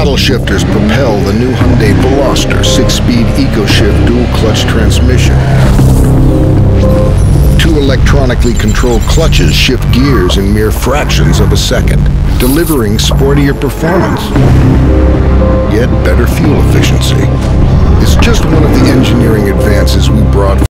Paddle shifters propel the new Hyundai Veloster 6-speed EcoShift dual-clutch transmission. 2 electronically controlled clutches shift gears in mere fractions of a second, delivering sportier performance, yet better fuel efficiency. It's just one of the engineering advances we brought